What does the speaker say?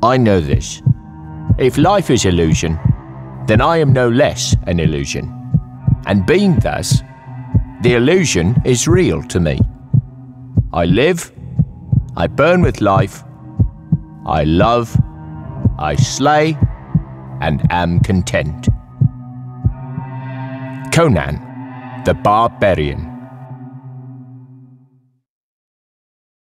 I know this. If life is illusion, then I am no less an illusion. And being thus, the illusion is real to me. I live, I burn with life, I love, I slay, and am content. Cainan the Barbarian.